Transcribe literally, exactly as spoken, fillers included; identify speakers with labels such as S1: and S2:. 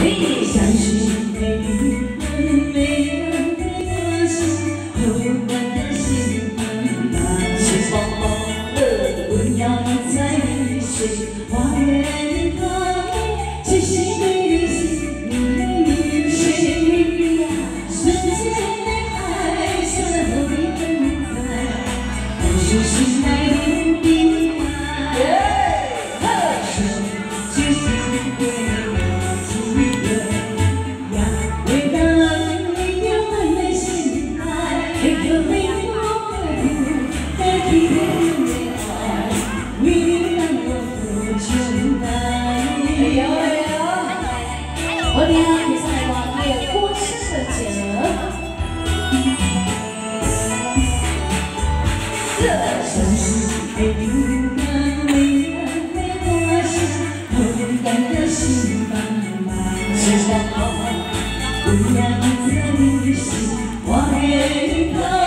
S1: 相信每一个美人的心，后半的心房，是薄薄的温柔在雨水，花园的气息美丽心里水，瞬间的爱像火里喷开，都是心爱的地方。 我俩比赛王爷郭师的姐，这是美丽的美人的花心，后感的心房，是什么？不要在旅行，花园里头。